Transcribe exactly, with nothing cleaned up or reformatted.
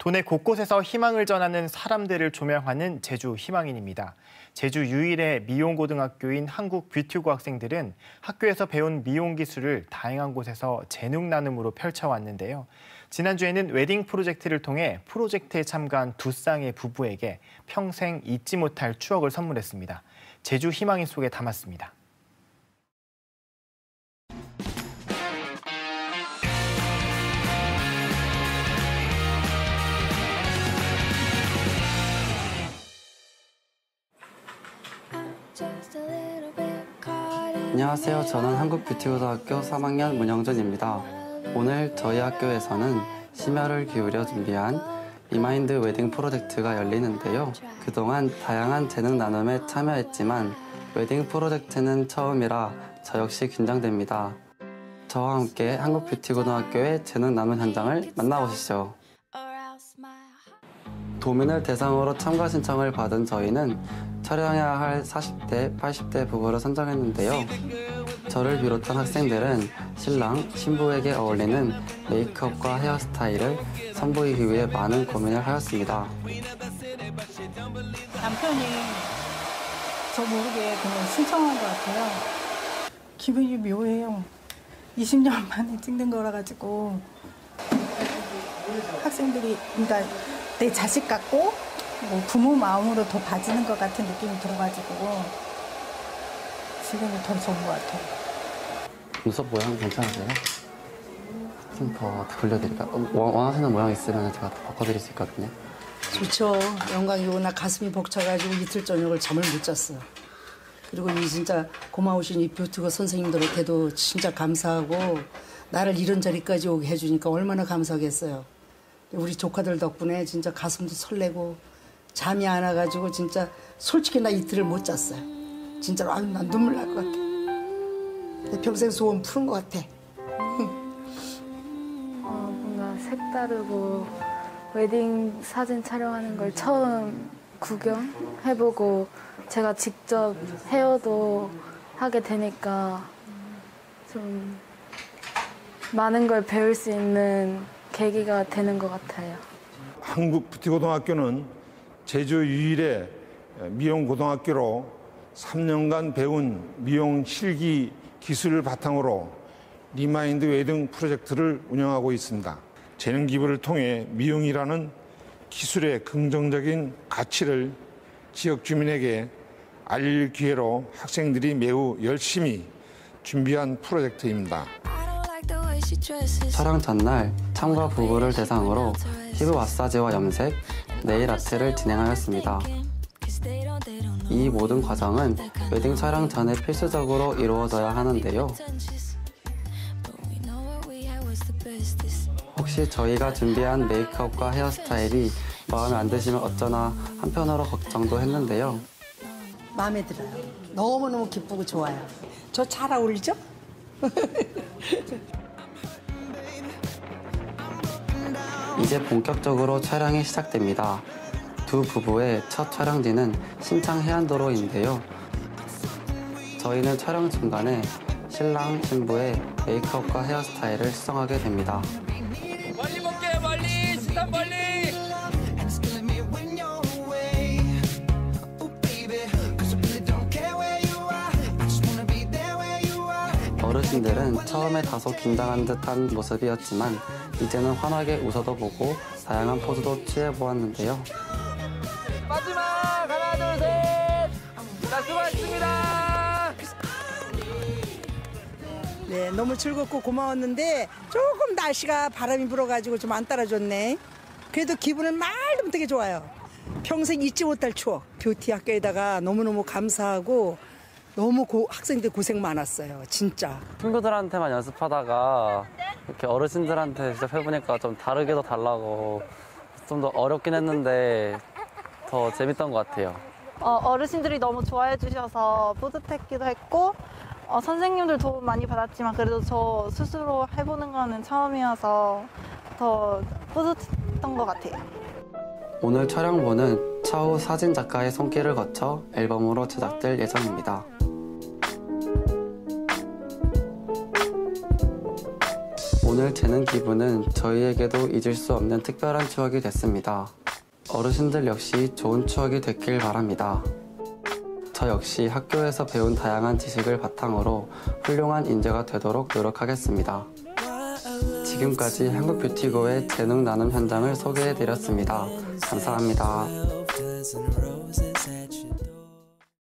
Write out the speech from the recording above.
도내 곳곳에서 희망을 전하는 사람들을 조명하는 제주 희망인입니다. 제주 유일의 미용고등학교인 한국뷰티고 학생들은 학교에서 배운 미용 기술을 다양한 곳에서 재능 나눔으로 펼쳐왔는데요. 지난주에는 웨딩 프로젝트를 통해 프로젝트에 참가한 두 쌍의 부부에게 평생 잊지 못할 추억을 선물했습니다. 제주 희망인 속에 담았습니다. 안녕하세요. 저는 한국뷰티고등학교 삼 학년 문영준입니다. 오늘 저희 학교에서는 심혈을 기울여 준비한 리마인드 웨딩 프로젝트가 열리는데요. 그동안 다양한 재능 나눔에 참여했지만 웨딩 프로젝트는 처음이라 저 역시 긴장됩니다. 저와 함께 한국뷰티고등학교의 재능 나눔 현장을 만나보시죠. 도민을 대상으로 참가 신청을 받은 저희는 촬영해야 할 사십 대, 팔십 대 부부를 선정했는데요. 저를 비롯한 학생들은 신랑, 신부에게 어울리는 메이크업과 헤어스타일을 선보이기 위해 많은 고민을 하였습니다. 남편이 저 모르게 그냥 신청한 것 같아요. 기분이 묘해요. 이십 년 만에 찍는 거라 가지고 학생들이, 그러니까 내 자식 같고 뭐 부모 마음으로 더 봐지는 것 같은 느낌이 들어가지고 지금이 더 좋은 것 같아요. 눈썹 모양 괜찮으세요? 좀 더 돌려드릴까요? 원하시는 모양 있으면 제가 더 바꿔드릴 수 있거든요. 좋죠. 영광이고 나 가슴이 벅차가지고 이틀 저녁을 잠을 못 잤어요. 그리고 이 진짜 고마우신 이 뷰티고 선생님들한테도 진짜 감사하고 나를 이런 자리까지 오게 해주니까 얼마나 감사하겠어요. 우리 조카들 덕분에 진짜 가슴도 설레고 잠이 안 와가지고 진짜 솔직히 나 이틀을 못 잤어요. 진짜로 아유 난 눈물 날 것 같아. 내 평생 소원 푸른 것 같아. 어, 뭔가 색다르고 웨딩 사진 촬영하는 걸 처음 구경해보고 제가 직접 헤어도 하게 되니까 좀 많은 걸 배울 수 있는 계기가 되는 것 같아요. 한국뷰티고등학교는 제주 유일의 미용고등학교로 삼 년간 배운 미용 실기 기술을 바탕으로 리마인드 웨딩 프로젝트를 운영하고 있습니다. 재능 기부를 통해 미용이라는 기술의 긍정적인 가치를 지역 주민에게 알릴 기회로 학생들이 매우 열심히 준비한 프로젝트입니다. 촬영 전날 참가 부부를 대상으로 피부 마사지와 염색, 네일 아트를 진행하였습니다. 이 모든 과정은 웨딩 촬영 전에 필수적으로 이루어져야 하는데요. 혹시 저희가 준비한 메이크업과 헤어스타일이 마음에 안 드시면 어쩌나 한편으로 걱정도 했는데요. 마음에 들어요. 너무너무 기쁘고 좋아요. 저 잘 어울리죠? 이제 본격적으로 촬영이 시작됩니다. 두 부부의 첫 촬영지는 신창 해안도로인데요. 저희는 촬영 중간에 신랑, 신부의 메이크업과 헤어스타일을 수정하게 됩니다. 멀리 볼게요, 멀리! 시선 멀리! 어르신들은 처음에 다소 긴장한 듯한 모습이었지만 이제는 환하게 웃어도 보고 다양한 포즈도 취해보았는데요. 마지막 하나, 둘, 셋! 자, 수고하셨습니다! 네, 너무 즐겁고 고마웠는데 조금 날씨가 바람이 불어가지고 좀 안 따라줬네. 그래도 기분은 말도 못하게 좋아요. 평생 잊지 못할 추억. 뷰티 학교에다가 너무너무 감사하고 너무 고, 학생들 고생 많았어요, 진짜. 친구들한테만 연습하다가 이렇게 어르신들한테 직접 해보니까 좀 다르게도 달라고 좀 더 어렵긴 했는데 더 재밌던 것 같아요. 어, 어르신들이 너무 좋아해 주셔서 뿌듯했기도 했고 어, 선생님들 도움 많이 받았지만 그래도 저 스스로 해보는 거는 처음이어서 더 뿌듯했던 것 같아요. 오늘 촬영본은 차후 사진작가의 손길을 거쳐 앨범으로 제작될 예정입니다. 오늘 오늘 재는 기분은 저희에게도 잊을 수 없는 특별한 추억이 됐습니다. 어르신들 역시 좋은 추억이 됐길 바랍니다. 저 역시 학교에서 배운 다양한 지식을 바탕으로 훌륭한 인재가 되도록 노력하겠습니다. 지금까지 한국뷰티고의 재능 나눔 현장을 소개해드렸습니다. 감사합니다.